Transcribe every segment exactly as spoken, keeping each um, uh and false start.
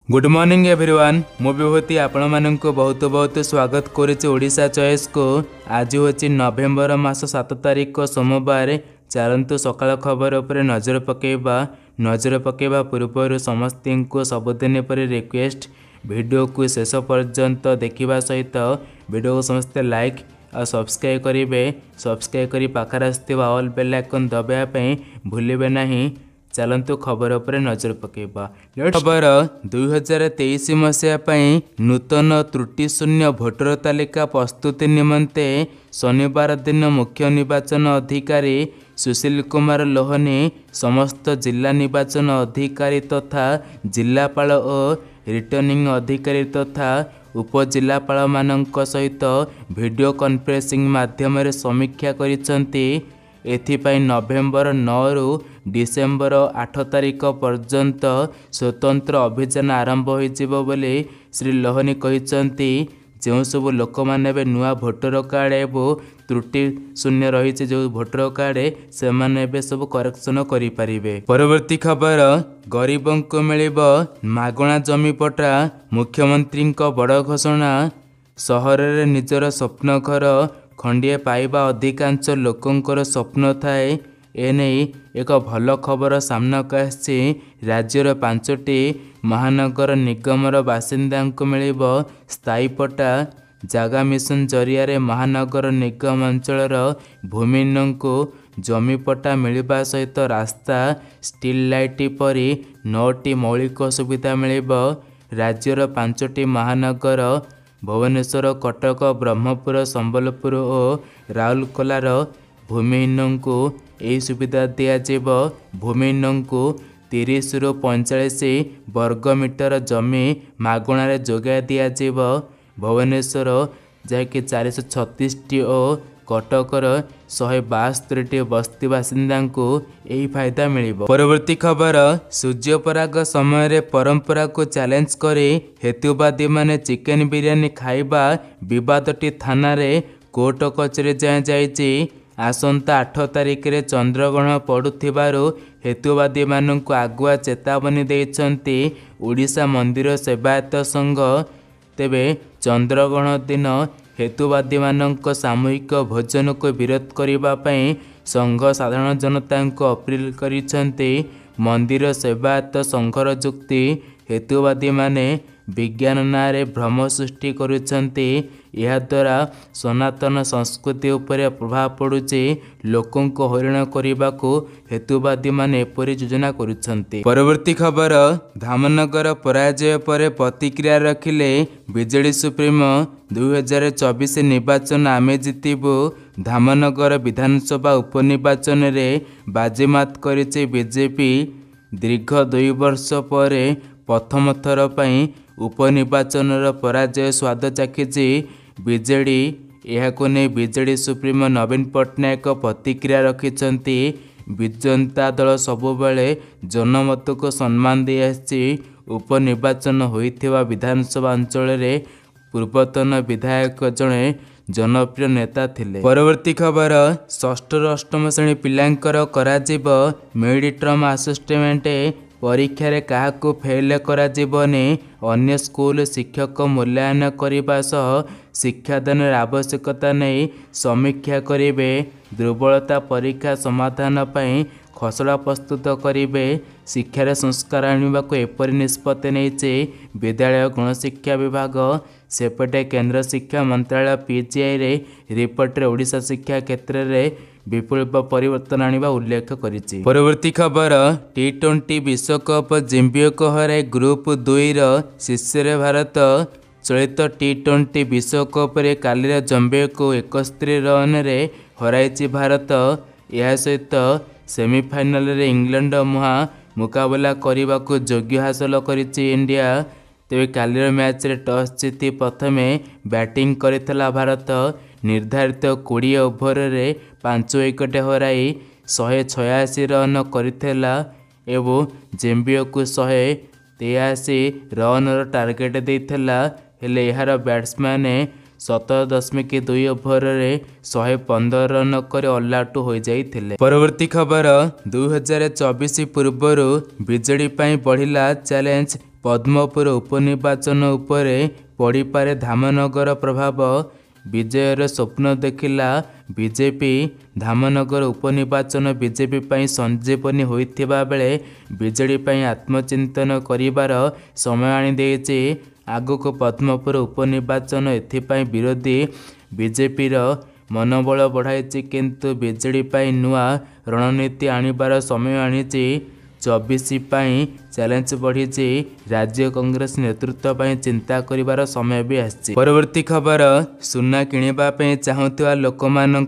Good morning everyone. मु विभूति आपण मानक बहुत बहुत स्वागत करुच्ची ओडिशा चॉइस को। आज हूँ नवेम्बर मास सात तारिख सोमवार। चलतु सकाल खबर उपर नजर पकेबा। नजर पकेबा पूर्व समस्त को सबुदिन पर रिक्वेस्ट वीडियो को शेष पर्यंत देखा सहित वीडियो को समस्ते लाइक और सब्सक्राइब करेंगे। सब्सक्राइब कर पाखर आसवा ऑल बेल आइकन दबाई भूलें नहीं। चलतु खबर उपर नजर पकेबा। खबर दुई हजार तेईस मसीहा नूतन त्रुटि शून्य भोटर तालिका प्रस्तुति निमंते शनिवार दिन मुख्य निर्वाचन अधिकारी सुशील कुमार लोहनी समस्त जिला निर्वाचन अधिकारी तथा जिलापाल और रिटर्निंग अधिकारी तथा उपजिलापाल मानक सहित वीडियो कॉन्फ्रेंसिंग माध्यम समीक्षा करिसेंती। एथिपाई नवेम्बर नौ रु डिसेम्बर आठ तारिख पर्यंत स्वतंत्र अभियान आरंभ हो बोली श्री लोहनी कहते। जो सब लोक मैंने नुआ भोटर कार्ड एवं त्रुटि शून्य रही जो भोटर कार्ड से माने सब करेक्शन करें। परवर्ती खबर गरीबों को मिल मागणा जमी पट्टा मुख्यमंत्री बड़ घोषणा। सहर रे निजर स्वप्न घर खंडिए पाइबा अधिकांश लोकंकर स्वप्न थाए। एने एक भल खबर सामनाक आसी। राज्यर पांचटी महानगर निगमर बासिंदा को मिल स्थायी पट्टा। जागा मिशन जरिया रे महानगर निगम अंचल भूमिहीन को जमी पट्टा मिलवा सहित रास्ता स्टील लाइट परी नौटी मौलिक सुविधा मिल। राज्यर पांचटी महानगर भुवनेश्वर कटक ब्रह्मपुर संबलपुर और राउरकेलार भूमिहीन को यही सुविधा दिज्व। भूमिहीन को तीस रु पैंतालीस वर्ग मीटर जमी मागणार जोगाई दिज्व। भुवनेश्वर जहाँकि चार सौ छत्तीस टी और कटकर शहे बास्तरी बस्ती बासिंदा को यही फायदा मिल। परवर्ती खबर सूर्यपराग समय परंपरा को चैलेंज करे हेतुवादी माने चिकेन बिरियानी खाइबा विवादटी थाना रे कोर्ट कचेरी जाए जाइए। आसंता आठ तारिख रे चंद्रग्रहण पड़ुथिबारु हेतुवादी मानक आगुआ चेतावनी देइछंती ओडिशा मंदिर सेवायत संघ। तेबे चंद्रग्रहण दिन हेतुवादी मानक सामूहिक भोजन को विरोध करने संघ साधारण जनता को अपील करिसेंती। मंदिर सेवायत संघर जुक्ति हेतुवादी माने विज्ञान नारे भ्रम सृष्टि करुछंती। यह द्वारा सनातन संस्कृति उपर प्रभाव पड़ुची। लोकों को हईराण करने को हेतुवादी माने एपरी योजना करुछंती। परवर्ती खबर धामनगर पराजय पर प्रतिक्रिया रखिले बीजेडी सुप्रीमो। दुई हजार चौबीस निर्वाचन आमे जितबू। धामनगर विधानसभा उपनिर्वाचन रे बाजीमात करिछि बीजेपी। दीर्घ दुई वर्ष पर प्रथम थर पई उपनिर्वाचन पराजय स्वाद चाखिछि बीजेडी। यहाको नहीं बीजेडी सुप्रीमो नवीन पट्टनायक प्रतिक्रिया रखिछंती। विजंता दल सबुबले जनमत को सम्मान दे आछि। उपनिर्वाचन होइथिबा विधानसभा अंचल रे पूर्वतन विधायक जड़े जनप्रिय नेता थिले। परवर्ती खबर षष्ठ अष्टम श्रेणी पिलांकर कराजिब मिड टर्म असिस्टमेंट परीक्षा रे काहाकू फेल कराजिबनी। अन्य स्कूल शिक्षक मूल्यांकन करने सह शिक्षादान आवश्यकता नहीं समीक्षा करेंगे। दुर्बलता परीक्षा समाधान पाई खसड़ा प्रस्तुत करेंगे। शिक्षार संस्कार आने को एपरी निष्पत्ति नहीं विद्यालय गणशिक्षा विभाग। सेपटे केंद्र शिक्षा मंत्रालय पीजीआई रे रिपोर्ट रे ओडिशा शिक्षा क्षेत्र में विपुल परिवर्तन आने उल्लेख करिछि। परवर्ती खबर टी ट्वेंटी विश्वकप जिम्बियो को हराई ग्रुप दुई शीर्ष भारत। चलित टी ट्वेंटी विश्वकप रे काली जम्बियो को इकहत्तर रन रे हराई भारत। यह सहित सेमिफाइनल रे इंग्लैंड मुहा मुकाबला करने को योग्य हासिल करिछि इंडिया। तेज कालीर मैच रे टॉस जीति प्रथम बैटिंग करितला भारत। निर्धारित कोड़े ओभर रे पांच विकेट हराई शहे छयासी रन करितला एवं जिम्बियो को शहे तेयासी रन टार्गेट देइथला। हेले यार बैट्समैन सतर दशमिक दुई ओभर रे शहे पंदर रन कर ऑल आउट हो जाइथिले। परवर्ती खबर दुई हजार चौबीस पूर्व बीजेडी बढ़िला चैलेंज पद्मपुर उपनिर्वाचन उपरे पड़िपारे धामनगर प्रभाव। विजयर स्वप्न देखिला बीजेपी। धामनगर उपनिर्वाचन बीजेपी ପାଇଁ संजीवनी होइथिबा बेले बीजेडी ପାଇଁ आत्मचिंतन करिवार समय आनी देइछि। आगको पद्मपुर उपनिर्वाचन एथिपाई विरोधी बीजेपी रो मनोबल बढ़ाई किंतु बीजेडी ପାଇଁ नुआ रणनीति आनिबार समय आनीछि। चौबीस पाई चैलेंज बढ़ी राज्य कांग्रेस नेतृत्व पर चिंता करिवार समय भी आसी। परवर्ती खबर सुना किणवा चाहूवा लोक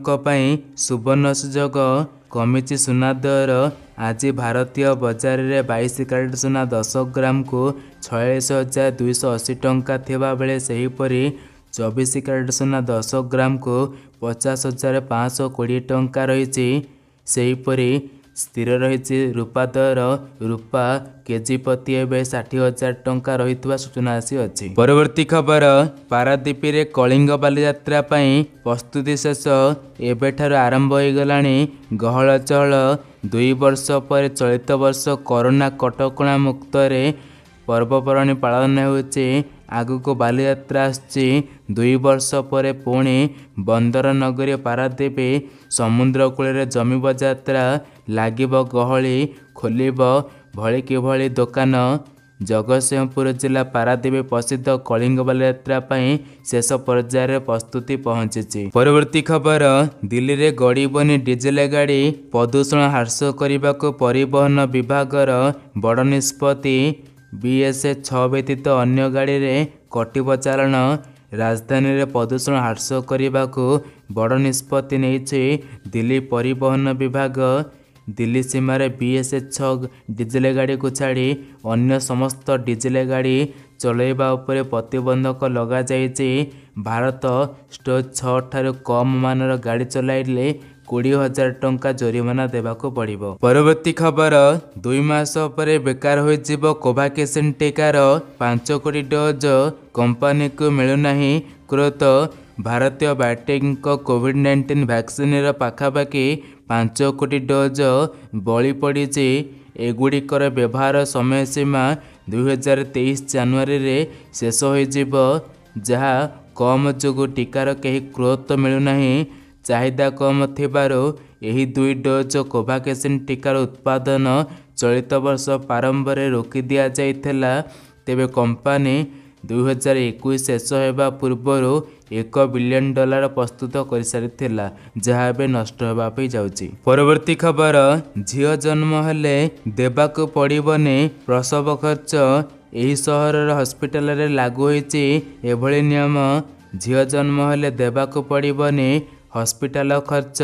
सुवर्ण सुजोग कमिची सुना दर। आज भारतीय बजार में बाईस कैरेट सुना दस ग्राम को छयालीस हजार दुईश अशी टंका थिबा बेले सेहीपरि चौबीस कैरेट सुना दस ग्राम को पचास हजार पाँच कोड़े टंका रही। सेहीपरि स्थिर रही रूपा दर। रूपा केजी प्रति एवं षाठी हजार टंका रही सूचना आसी अछि। परवर्ती खबर पारादीप रे कलिंग बालीयात्रा प्रस्तुति शेष एबेठार आरंभ हो गलानी गहल चहल। दुई वर्ष पर चलित वर्ष कोरोना कटकणा मुक्त रे पर्वपर्वाणी पालन होछि। आगको बालीयात्रा आछि। दुई वर्ष पर पुणी बंदर नगरी पारादीप समुद्र कूल जमीब यात्रा लागिब गहली खोलिब भली किभली दुकान। जगतसिंहपुर जिला पारादीप प्रसिद्ध कलिंग बालीयात्रा शेष पर्यायर प्रस्तुति पहुंची। परवर्ती खबर दिल्ली रे गड़ीबनी डीजेल गाड़ी प्रदूषण ह्रास करने को परिवहन विभागर बड़ निष्पत्ति। बीएस छह व्यतीत अन्य गाड़ी रे कटिब चालाण। राजधानी रे प्रदूषण ह्रास करने को बड़ निष्पत्ति नहीं दिल्ली परिवहन विभाग। दिल्ली सीमार बीएस छह डीजेल गाड़ी को छाड़ी अन्य समस्त डीजेल गाड़ी चलैबा उपरे प्रतिबंधक लगा जाइछि। भारत स्टेज छह ठाରୁ कम मानर गाड़ी चलाइले कोड़ी हजार टंका जरिमाना देबाको पड़िबो। परवर्ती खबर दुई मास पर बेकार हो जिवो कोवाक्सिन टीकार पांच कोटी डोज कंपनी को मिलुनाही क्रोत। Bharatiya biotech covid nineteen vaccine पाखापाखि पांच कोटी डोज बली पड़ी। एगुड़िकर व्यवहार समय सीमा दुई हजार तेईस जनवरी रे शेष हो जहाँ कम जोगु टीकार कहीं क्रोत मिलुनाही। चाहिदा कम थिबारो एही दुई डोज कोवाक्सिन टीकार उत्पादन चलित वर्ष प्रारंभ में रोकी दिया जाइथिला। तेबे कंपनी दुई हजार इक्कीस शेष होगा पूर्वर एक बिलियन डॉलर प्रस्तुत कर सारिथिला जहाँ एबे नष्ट होगा जाउची। परवर्ती खबर झियो जन्म हेले देबाको पड़िबने प्रसव खर्च। एही सहरर हॉस्पिटल रे लागू होईची एभली नियम। झियो जन्म हेले देबाको पड़िबने हॉस्पिटल खर्च।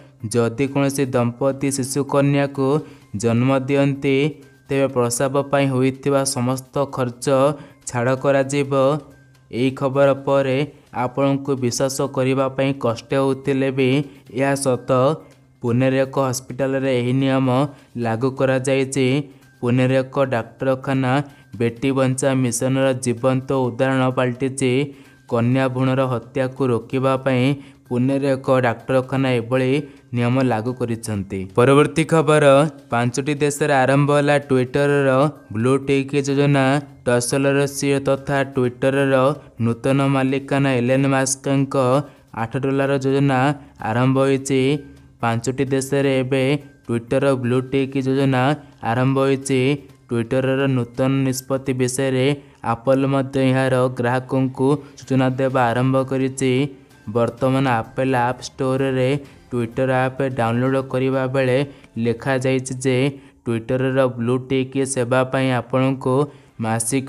जदि कौनसी दंपति शिशु कन्या को जन्म दियंती तेबे प्रसव पाई होइथिबा समस्त खर्च छाड़ करा जिवो। एही खबर पर आपण को विश्वास करिबा पई कष्ट होतिले भी यह सत। पुणे रे एक हॉस्पिटल रे एही नियम लागू करा जायछि। पुणे रे एक डाक्तरखाना बेटी बंचा मिशन र जीवंत उदाहरण पलटिछि। कन्या भ्रूणर हत्या को रोकिबा पई पुणे रे एक डाक्तरखाना एभली नियम लागू करिसंती। परवर्ती खबर पांचटी देश रे आरंभ होला ट्विटर रो ब्लू टिक योजना। टसलर सीईओ तथा ट्विटर रो नूतन मालिकाना एलन मस्क आठ डॉलर योजना आरंभ होईची। पांचटी देश रे एबे ट्विटर ब्लू टिक योजना आरंभ होईची। ट्विटर रो नूतन निष्पत्ति विषय रे एप्पल मध्य यार ग्राहकों को सूचना देवा आरंभ करिची। वर्तमान एप्पल ऐप स्टोर रे ट्विटर ऐप डाउनलोड करने बेले लिखा जाइछि जे ट्विटर रो ब्लू टिक सेवा पाई आपण को मासिक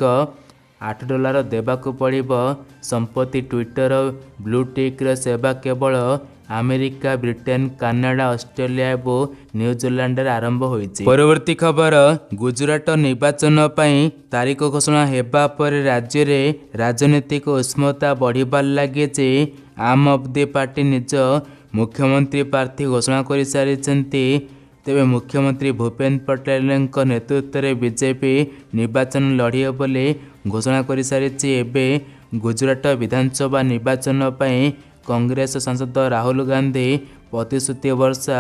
आठ डॉलर देबाको पड़िबो। संपत्ति ट्विटर ब्लू टिक रो सेवा केवल अमेरिका ब्रिटेन कनाडा ऑस्ट्रेलिया और न्यूजीलैंड रे आरंभ होईछि। परवर्ती खबर गुजरात निर्वाचन पई तारीख घोषणा हेबा पर राज्य रे राजनीतिक उष्णता बढ़िबार लागिछि। आम आदमी पार्टी निज मुख्यमंत्री प्रार्थी घोषणा कर सारिछन्ति। तेबे मुख्यमंत्री भूपेन्द्र पटेल नेतृत्व में बीजेपी निर्वाचन लड़िए बोली घोषणा कर सारिछि। एबे गुजरात विधानसभा निर्वाचन पई कांग्रेस सांसद राहुल गांधी प्रतिश्रुति वर्षा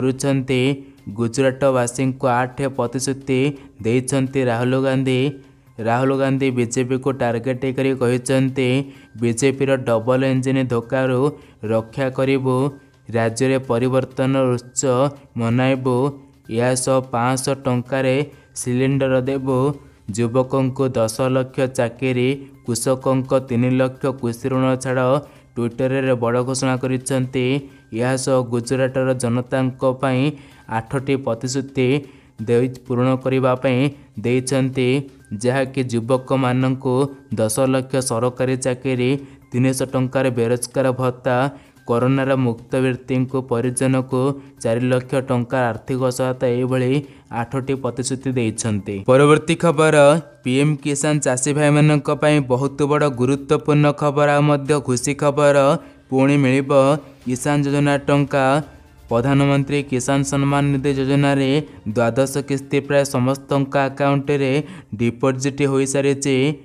करुछन्ति। गुजरातवासी को आठ प्रतिश्रुति देइछन्ति राहुल गांधी। राहुल गांधी बीजेपी को टार्गेट करी कहिसंती बीजेपी रो डबल इंजिन धोकारु रक्षा करिबु, राज्य रे परिवर्तन उत्सव मनाइबु, या सौ पाँच सौ टंकार सिलिंडर देबु, युवकों को दस लाख चाकरी, कृषकों को तीन लाख कृषि ऋण छाड़ ट्विटर रे बड़ घोषणा करिसंती। या सह गुजराटर जनता पई आठटी प्रतिश्रुति दे पूर्ण करबा पई देइछंती, जहाँकि युवक माननकु दस लाख सरकारी चाकरी, तीन सौ टंकार बेरोजगार भत्ता, कोरोनार मुक्त व्यक्ति को परिजन को चार लाख टंका आर्थिक सहायता एभली आठटी प्रतिश्रुति देइछंती। परवर्ती खबर पीएम किसान चाषी भाई मानक पई बहुत बड़ गुरुत्वपूर्ण खबर आ मध्य खुशी खबर पुणी मिलिबो किसान योजना टंका। प्रधानमंत्री किसान सम्मान निधि योजना रे द्वादश किस्ती प्राय समस्त अकाउंट रे डिपोजिट हो सारी।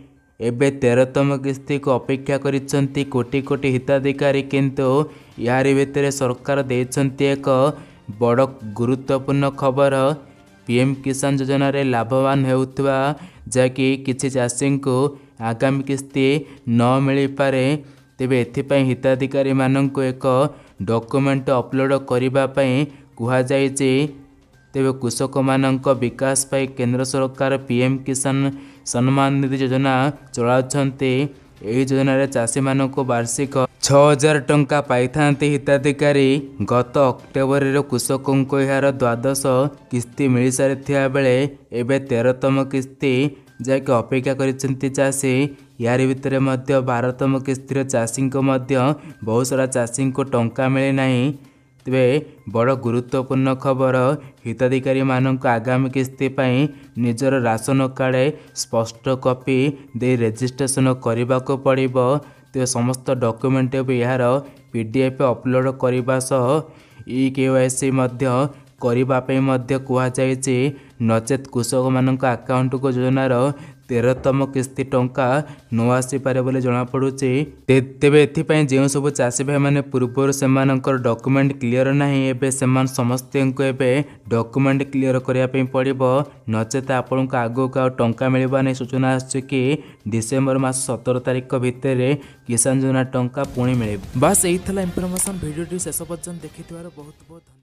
एबे तेरहतम किस्ती को अपेक्षा करिसंती कोटी कोटी हिताधिकारी, किंतु यारी भितर सरकार देइछंती एक बड़ गुरुत्वपूर्ण खबर। पीएम किसान योजना रे लाभवान हेउथबा जाकि किछि चाषी को आगामी किस्ती न मिल पारे, तेबे एथिपाई हिताधिकारी माननकु एक डॉक्यूमेंट अपलोड करिबा पई कुहा जायछि। तेबे कृषक मानक विकास पाई केंद्र सरकार पीएम किसान सम्मान निधि योजना चलाउछंती। एही योजना रे चाषी मानक वार्षिक छह हजार टंका पाइथांती हिताधिकारी। गत अक्टोबर रे कृषकों को यार द्वादश किस्ती मिल सारी बेले एबे तेरहतम किस्ती जाके अपेक्षा करिसंती चाषी। यारी भितर मध्य बारहतम किस्ती चाषी को मध्य बहुत सारा चाषी को टंका मिले नहीं। तेबे बड़ गुरुत्वपूर्ण खबर हिताधिकारी मानक आगामी किस्ती पाई निजर राशन कार्ड स्पष्ट कॉपी दे रजिस्ट्रेशन करने को पड़िबो। तेबे समस्त डॉक्यूमेंट यार पीडीएफ अपलोड करने सह ई केवाईसी मध्य करबा पे मध्य कुहा जायछि। नचेत कृषक मानक अकाउंट को योजनार तेरहतम किस्ती टंका न आसी पारे बोले जणा पड़ुछि। तेबे एथिपाई जे सब चाषी भाई माने पूर्वर सेमानकर डॉक्यूमेंट क्लियर नाही, एबे सेमान समस्त को एबे डॉक्यूमेंट क्लियर करिया पे पड़िबो। नचेत आपन को आगो का टंका मिलबा नै सूचना आछि कि डिसेंबर मास सत्रह तारिख भितर किसान योजना टंका पुणी मिले। बस एही थला इंफॉर्मेशन। वीडियो शेष पर्यंत देखिथिबार बहुत बहुत